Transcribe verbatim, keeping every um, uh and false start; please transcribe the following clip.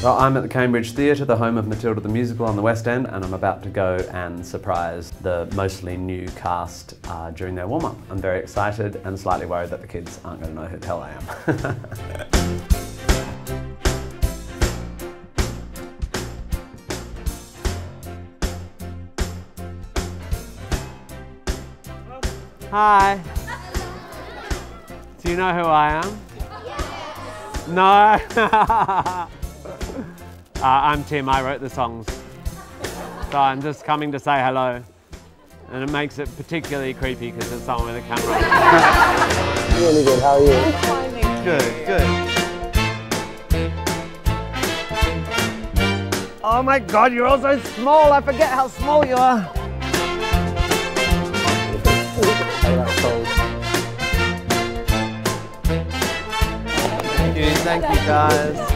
Well, I'm at the Cambridge Theatre, the home of Matilda the Musical on the West End, and I'm about to go and surprise the mostly new cast uh, during their warm-up. I'm very excited and slightly worried that the kids aren't going to know who the hell I am. Hi. Do you know who I am? Yes. No? uh, I'm Tim, I wrote the songs. So I'm just coming to say hello. And it makes it particularly creepy because there's someone with a camera. Really good, how are you? I'm fine, thank Good, good. Oh my God, you're all so small. I forget how small you are. Thank you, thank you guys.